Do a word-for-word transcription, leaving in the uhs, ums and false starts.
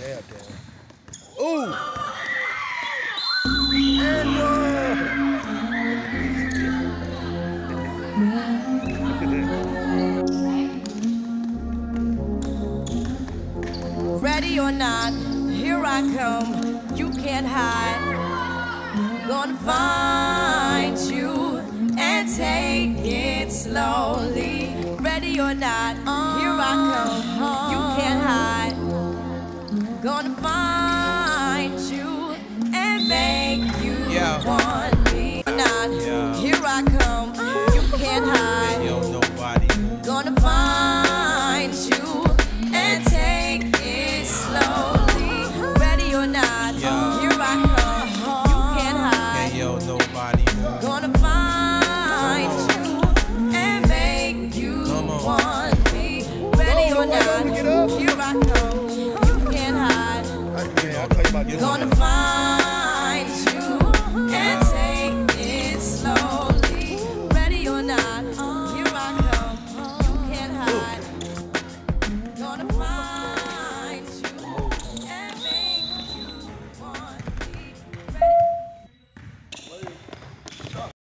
Damn, damn. Ooh! And Ready or not, here I come. You can't hide. Gonna find you and take it slowly. Ready or not, here I come. You can't hide. Gonna find you and make you yeah. want me. Not yeah. Here I come. You can't hide. Yo, nobody. Gonna find you and take it slowly. Ready or not, yeah. here I come. You can't hide. Hey, yo, nobody. Gonna find you and make you want me. Ready or not, here I come. You can't hide. Gonna find you and